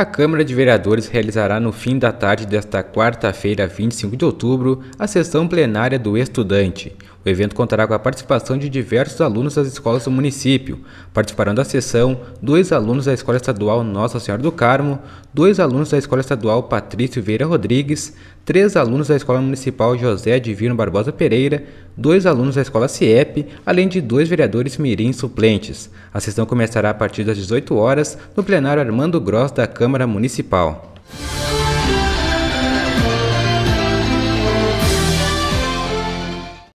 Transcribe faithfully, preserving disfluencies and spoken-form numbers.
A Câmara de Vereadores realizará no fim da tarde desta quarta-feira, vinte e cinco de outubro, a sessão plenária do Estudante. O evento contará com a participação de diversos alunos das escolas do município. Participarão da sessão dois alunos da Escola Estadual Nossa Senhora do Carmo, dois alunos da Escola Estadual Patrício Vieira Rodrigues, três alunos da Escola Municipal José Divino Barbosa Pereira, dois alunos da Escola CIEP, além de dois vereadores mirim suplentes. A sessão começará a partir das dezoito horas no plenário Armando Gross da Câmara Municipal.